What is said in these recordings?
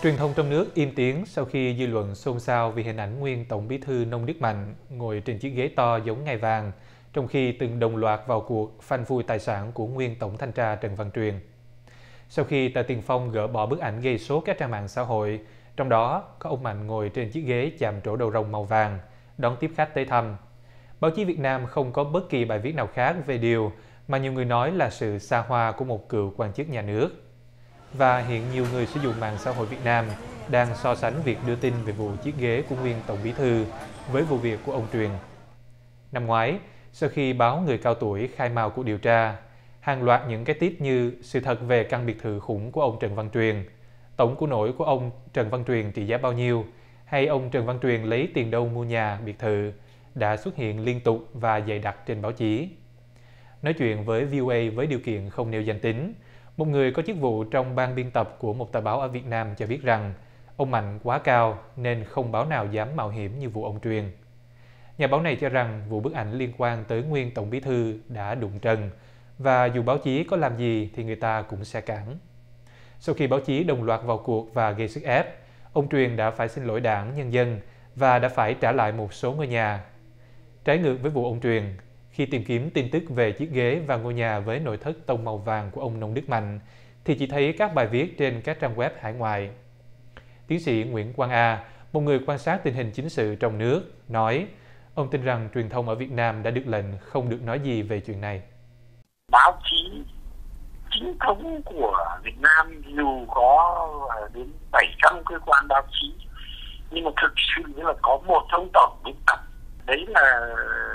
Truyền thông trong nước im tiếng sau khi dư luận xôn xao vì hình ảnh nguyên Tổng Bí thư Nông Đức Mạnh ngồi trên chiếc ghế to giống ngai vàng, trong khi từng đồng loạt vào cuộc phanh phui tài sản của nguyên Tổng Thanh tra Trần Văn Truyền. Sau khi tờ Tiền Phong gỡ bỏ bức ảnh gây sốt các trang mạng xã hội, trong đó có ông Mạnh ngồi trên chiếc ghế chạm trổ đầu rồng màu vàng, đón tiếp khách tới thăm. Báo chí Việt Nam không có bất kỳ bài viết nào khác về điều mà nhiều người nói là sự xa hoa của một cựu quan chức nhà nước. Và hiện nhiều người sử dụng mạng xã hội Việt Nam đang so sánh việc đưa tin về vụ chiếc ghế của nguyên Tổng Bí thư với vụ việc của ông Truyền. Năm ngoái, sau khi báo Người Cao Tuổi khai mào cuộc điều tra, hàng loạt những cái tít như sự thật về căn biệt thự khủng của ông Trần Văn Truyền, tổng của nổi của ông Trần Văn Truyền trị giá bao nhiêu, hay ông Trần Văn Truyền lấy tiền đâu mua nhà, biệt thự, đã xuất hiện liên tục và dày đặc trên báo chí. Nói chuyện với VOA với điều kiện không nêu danh tính, một người có chức vụ trong ban biên tập của một tờ báo ở Việt Nam cho biết rằng ông Mạnh quá cao nên không báo nào dám mạo hiểm như vụ ông Truyền. Nhà báo này cho rằng vụ bức ảnh liên quan tới nguyên Tổng Bí thư đã đụng trần và dù báo chí có làm gì thì người ta cũng sẽ cản. Sau khi báo chí đồng loạt vào cuộc và gây sức ép, ông Truyền đã phải xin lỗi Đảng, nhân dân và đã phải trả lại một số ngôi nhà. Trái ngược với vụ ông Truyền, khi tìm kiếm tin tức về chiếc ghế và ngôi nhà với nội thất tông màu vàng của ông Nông Đức Mạnh, thì chỉ thấy các bài viết trên các trang web hải ngoại. Tiến sĩ Nguyễn Quang A, một người quan sát tình hình chính sự trong nước, nói ông tin rằng truyền thông ở Việt Nam đã được lệnh không được nói gì về chuyện này. Báo chí chính thống của Việt Nam dù có đến 700 cơ quan báo chí, nhưng mà thực sự là có một ông tổng biên tập, đấy là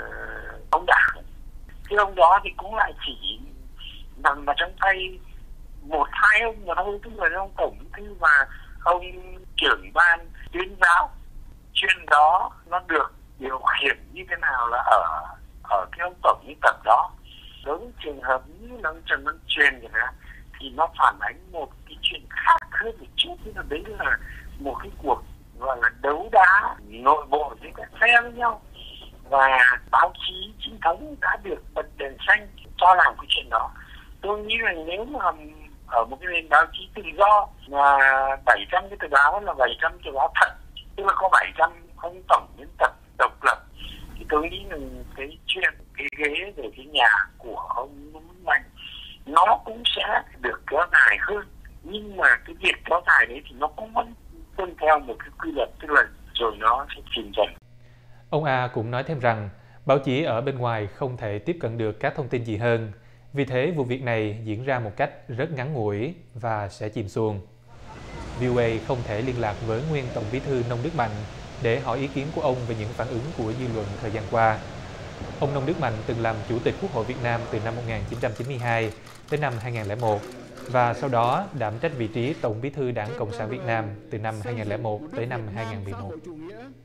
ông Đảng. Cái ông đó thì cũng lại chỉ nằm vào trong tay một hai ông mà thôi, tức là ông tổng bí thư và ông trưởng ban tuyên giáo. Chuyện đó nó được điều khiển như thế nào là ở cái ông tổng biên tập đó. Đối với trường hợp như là ông Trần Văn Truyền thì nó phản ánh một cái chuyện khác hơn một chút, tức là đấy là một cái cuộc gọi là đấu đá nội bộ giữa các phe với nhau, và báo chí chính thống đã được bật đèn xanh cho làm cái chuyện đó. Tôi nghĩ là nếu mà ở một cái nền báo chí tự do mà 700 cái tờ báo là 700 tờ báo thật, tức là có 700 ông tổng biên tập độc lập, thì tôi nghĩ là cái chuyện cái ghế về cái nhà của ông Nông Đức Mạnh nó cũng sẽ được kéo dài hơn, nhưng mà cái việc kéo dài đấy thì nó cũng vẫn tuân theo một cái quy luật, tức là rồi nó sẽ chìm dần. Ông A cũng nói thêm rằng báo chí ở bên ngoài không thể tiếp cận được các thông tin gì hơn, vì thế vụ việc này diễn ra một cách rất ngắn ngủi và sẽ chìm xuồng. VOA không thể liên lạc với nguyên Tổng Bí thư Nông Đức Mạnh để hỏi ý kiến của ông về những phản ứng của dư luận thời gian qua. Ông Nông Đức Mạnh từng làm Chủ tịch Quốc hội Việt Nam từ năm 1992 tới năm 2001 và sau đó đảm trách vị trí Tổng Bí thư Đảng Cộng sản Việt Nam từ năm 2001 tới năm 2011.